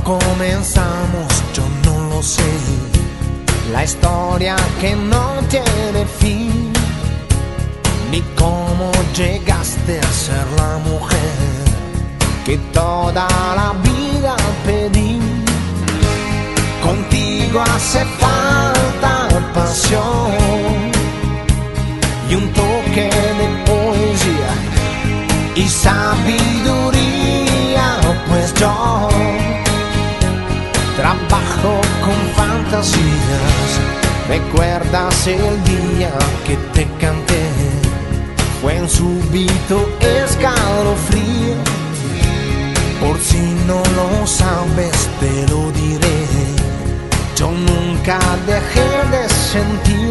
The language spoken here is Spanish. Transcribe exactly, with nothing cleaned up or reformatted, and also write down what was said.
comenzamos yo no lo sé, la historia que no tiene fin, ni cómo llegaste a ser la mujer que toda la vida pedí. Contigo hace falta pasión y un toque de poesía y sabiduría, pues yo trabajo con fantasías. ¿Recuerdas el día que te canté? Fue un súbito escalofrío. Por si no lo sabes te lo diré, yo nunca dejé de sentir